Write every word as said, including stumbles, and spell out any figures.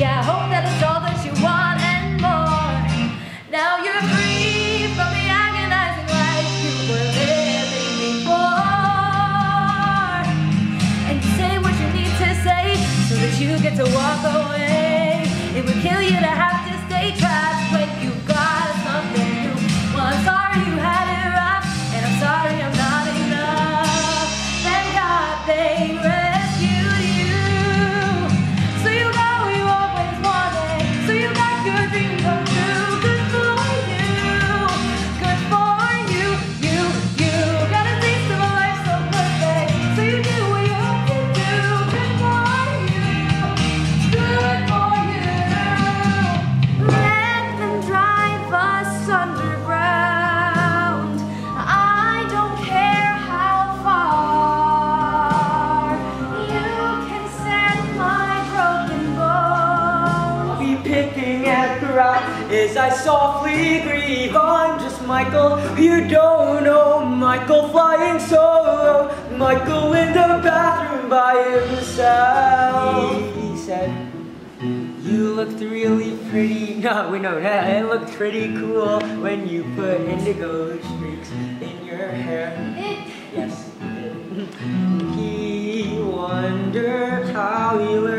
Yeah, I hope that it's all that you want and more. Now you're free from the agonizing life you were living before. And you say what you need to say so that you get to walk away. It would kill you to have to stay trapped when you got something new. Well, I'm sorry you had it rough, and I'm sorry I'm not enough. Thank God they rescued you. So you got what you always wanted. So you got your dream come true. Good for you. Good for you. You, you got a taste of a life so perfect. So you do what you have to do. Good for you. Good for you. Let them drive us underground. I don't care how far. You can send my broken bones. Be picking at the rock as I softly grieve. I'm just Michael, you don't know Michael flying solo. Michael in the bathroom by himself. He, he said, you looked really pretty. No, we know that. It looked pretty cool when you put indigo streaks in your hair. Yes, you did. He wondered how you were